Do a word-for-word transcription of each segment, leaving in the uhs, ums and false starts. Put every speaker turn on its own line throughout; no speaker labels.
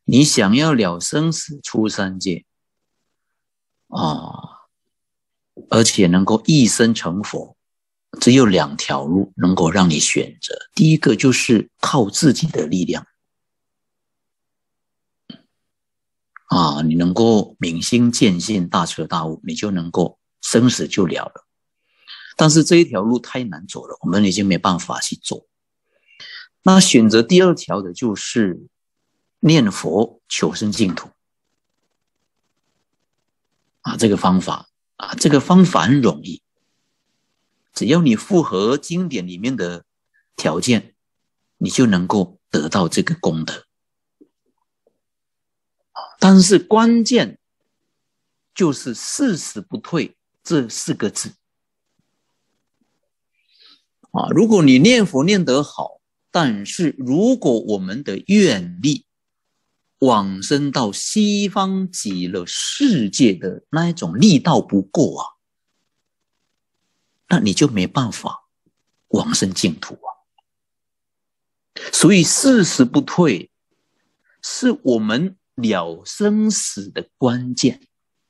你想要了生死出三界啊，而且能够一生成佛，只有两条路能够让你选择。第一个就是靠自己的力量啊，你能够明心见性，大彻大悟，你就能够生死就了了。但是这一条路太难走了，我们已经没办法去走。那选择第二条的就是念佛求生净土啊，这个方法啊，这个方法很容易，只要你符合经典里面的条件，你就能够得到这个功德。但是关键就是誓死不退这四个字啊。如果你念佛念得好，但是如果我们的愿力往生到西方极乐世界的那一种力道不够啊，那你就没办法往生净土啊。所以誓死不退是我们了生死的关键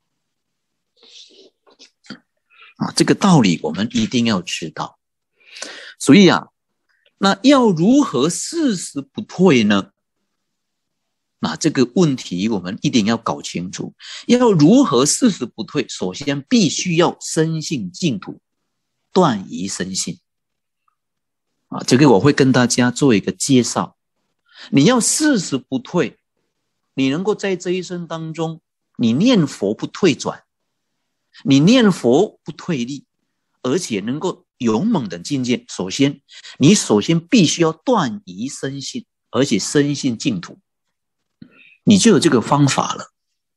啊，这个道理我们一定要知道。所以啊，那要如何誓死不退呢？那这个问题我们一定要搞清楚。要如何誓死不退？首先必须要深信净土，断疑生信啊，这个我会跟大家做一个介绍。你要誓死不退，你能够在这一生当中，你念佛不退转，你念佛不退力，而且能够勇猛的境界。首先，你首先必须要断疑生信，而且深信净土，你就有这个方法了。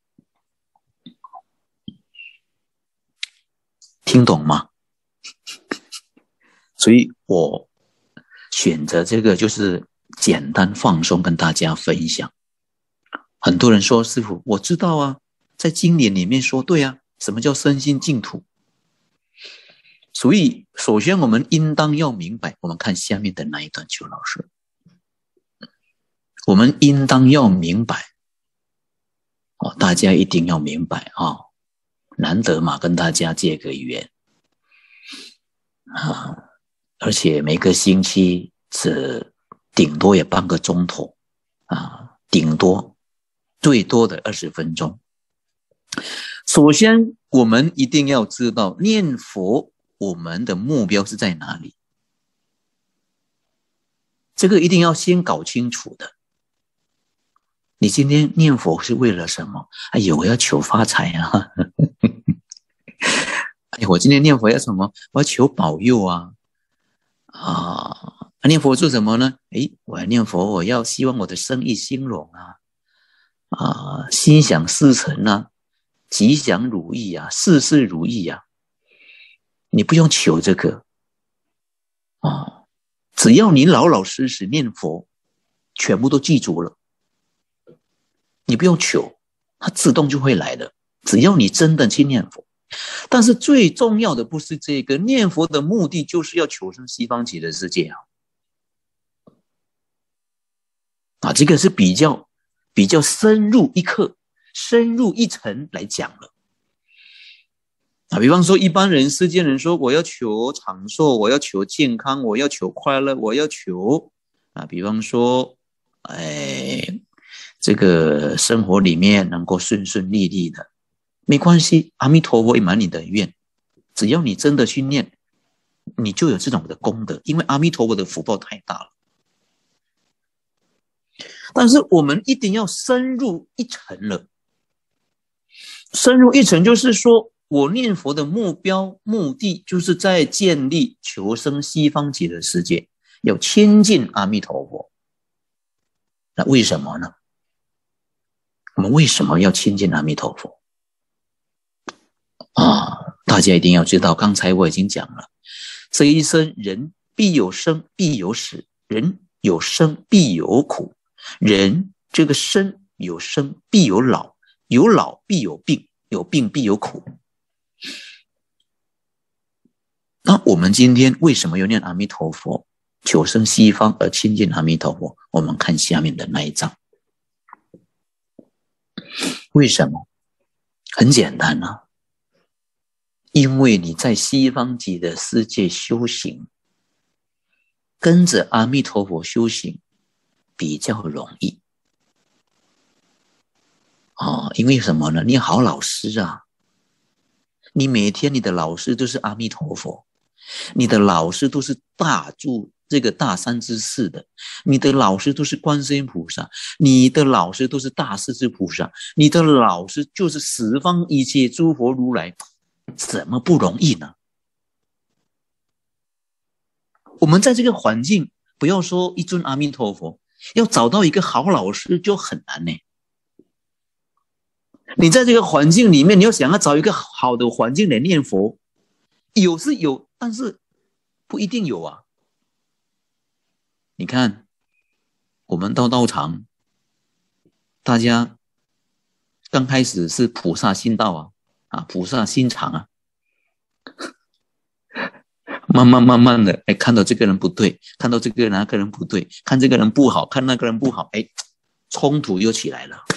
听懂吗？所以我选择这个就是简单放松跟大家分享。很多人说，师父，我知道啊，在经典里面说，对啊，什么叫身心净土？所以首先我们应当要明白，我们看下面的那一段，邱老师，我们应当要明白哦，大家一定要明白啊、哦！难得嘛，跟大家结个缘啊，而且每个星期只顶多也半个钟头啊，顶多最多的二十分钟。首先，我们一定要知道念佛，我们的目标是在哪里？这个一定要先搞清楚的。你今天念佛是为了什么？哎呦，我要求发财啊！哎，我今天念佛要什么？我要求保佑啊！啊，念佛做什么呢？哎，我要念佛，我要希望我的生意兴隆啊，啊，心想事成啊，吉祥如意啊，事事如意啊。你不用求这个啊，只要你老老实实念佛，全部都记住了，你不用求，它自动就会来的。只要你真的去念佛。但是最重要的不是这个，念佛的目的就是要求生西方极乐世界啊！啊，这个是比较比较深入一课、深入一层来讲了啊。比方说，一般人、世间人说，我要求长寿，我要求健康，我要求快乐，我要求啊，比方说，哎，这个生活里面能够顺顺利利的。没关系，阿弥陀佛会满你的愿，只要你真的去念，你就有这种的功德，因为阿弥陀佛的福报太大了。但是我们一定要深入一层了，深入一层就是说，我念佛的目标目的就是在建立求生西方极乐世界，要亲近阿弥陀佛。那为什么呢？我们为什么要亲近阿弥陀佛？啊，大家一定要知道，刚才我已经讲了，这一生人必有生必有死，人有生必有苦，人这个生有生必有老，有老必有病，有病必有苦。那我们今天为什么要念阿弥陀佛，求生西方而亲近阿弥陀佛？我们看下面的那一章。 为什么？很简单啊，因为你在西方极乐世界修行，跟着阿弥陀佛修行比较容易。哦，因为什么呢？你好老师啊，你每天你的老师都是阿弥陀佛，你的老师都是大住这个大善知识的，你的老师都是观世音菩萨，你的老师都是大势至菩萨，你的老师就是十方一切诸佛如来，怎么不容易呢？我们在这个环境，不要说一尊阿弥陀佛，要找到一个好老师就很难呢。你在这个环境里面，你要想要找一个好的环境来念佛，有是有，但是不一定有啊。你看，我们到道场，大家刚开始是菩萨心道啊，啊，菩萨心肠啊，慢慢慢慢的，哎，看到这个人不对，看到这个那个人不对，看这个人不好，看那个人不好，哎，冲突又起来了。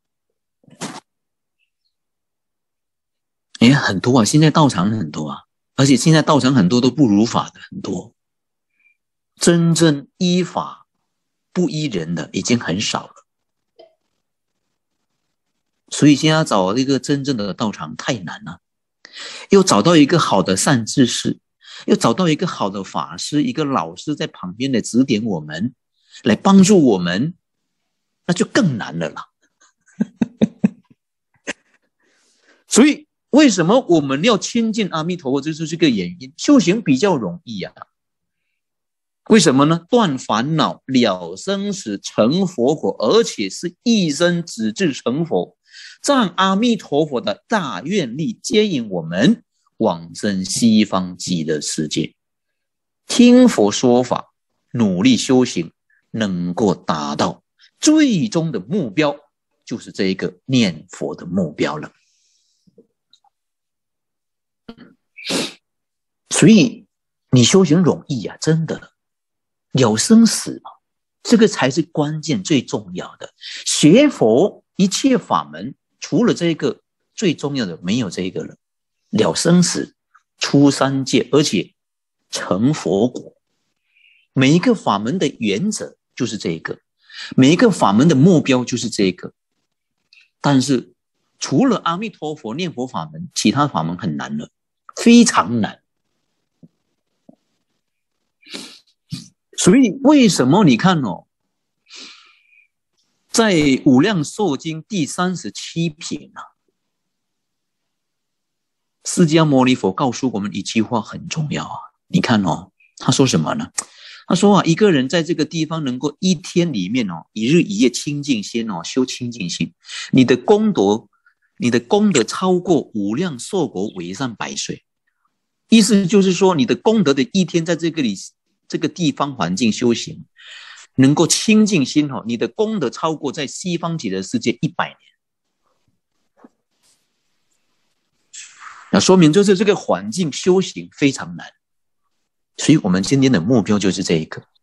哎，很多啊，现在道场很多啊，而且现在道场很多都不如法的很多，真正依法不依人的已经很少了。所以现在找一个真正的道场太难了，又找到一个好的善知识，又找到一个好的法师，一个老师在旁边来指点我们，来帮助我们，那就更难了啦。所以为什么我们要亲近阿弥陀佛，就是这个原因。修行比较容易啊，为什么呢？断烦恼，了生死，成佛果，而且是一生只至成佛，让阿弥陀佛的大愿力接引我们往生西方极乐世界，听佛说法，努力修行，能够达到最终的目标，就是这一个念佛的目标了。所以你修行容易啊，真的了生死嘛，这个才是关键最重要的。学佛一切法门，除了这个最重要的，没有这个了。了生死，出三界，而且成佛果。每一个法门的原则就是这个，每一个法门的目标就是这个。但是除了阿弥陀佛念佛法门，其他法门很难了，非常难。所以为什么你看哦，在无量寿经第三十七品啊，释迦牟尼佛告诉我们一句话很重要啊。你看哦，他说什么呢？他说啊，一个人在这个地方能够一天里面哦，一日一夜清净心哦，修清净心，你的功德，你的功德超过无量寿国为善百岁。意思就是说，你的功德的一天在这个里这个地方环境修行，能够清净心哦，你的功德超过在西方极乐世界一百年。那说明就是这个环境修行非常难，所以我们今天的目标就是这一个。